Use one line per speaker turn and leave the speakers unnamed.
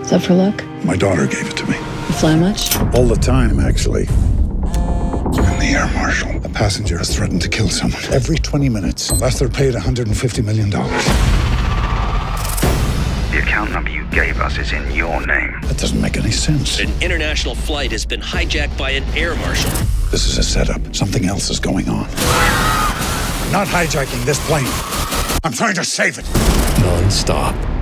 Is that for luck?
My daughter gave it to me.
You fly much?
All the time, actually. I'm the air marshal. A passenger has threatened to kill someone every 20 minutes, unless they're paid $150 million.
The account number you gave us is in your name.
That doesn't make any sense.
An international flight has been hijacked by an air marshal.
This is a setup. Something else is going on. I'm not hijacking this plane. I'm trying to save it.
Non-stop.